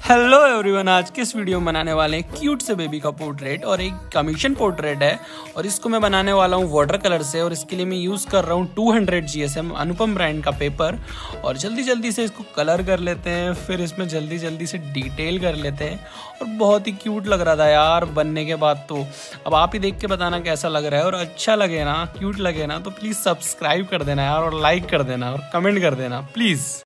Hello everyone, आज के इस वीडियो में बनाने वाले हैं क्यूट से बेबी का पोर्ट्रेट और एक कमीशन पोर्ट्रेट है और इसको मैं बनाने वाला हूँ वाटर कलर से। और इसके लिए मैं यूज़ कर रहा हूँ 200 GSM अनुपम ब्रांड का पेपर। और जल्दी से इसको कलर कर लेते हैं, फिर इसमें जल्दी से डिटेल कर लेते हैं। और बहुत ही क्यूट लग रहा था यार बनने के बाद। तो अब आप ही देख के बताना कैसा लग रहा है, और अच्छा लगे ना, क्यूट लगे ना, तो प्लीज़ सब्सक्राइब कर देना यार, और लाइक कर देना और कमेंट कर देना प्लीज़।